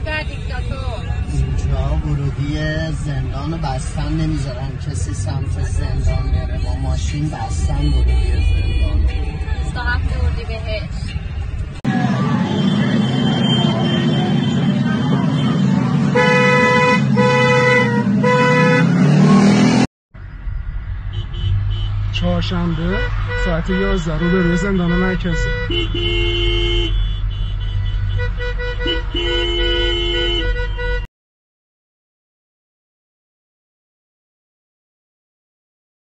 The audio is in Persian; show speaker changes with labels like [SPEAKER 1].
[SPEAKER 1] برگرد دیکتاتور.
[SPEAKER 2] اینجا ورودی زندان بستن نمیذارن کسی سمت زندان بره، با ماشین بستن ورودی زندان.
[SPEAKER 1] 27 اردیبهشت.
[SPEAKER 3] چهارشنبه ساعت 11 رو به روی زندان مرکزی.